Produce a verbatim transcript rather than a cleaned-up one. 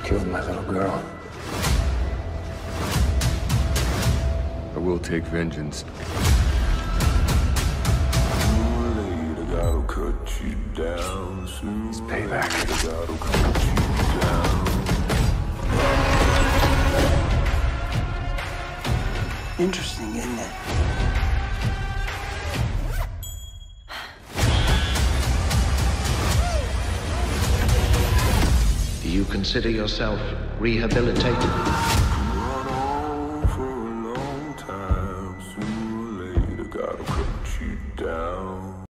killed my little girl. I will take vengeance. It's payback. Interesting, isn't it? Do you consider yourself rehabilitated?